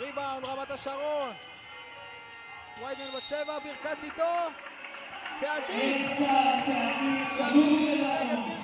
ריבאונד, רמת השרון. ויידמן בצבע, ברקץ איתו. צעדים נגד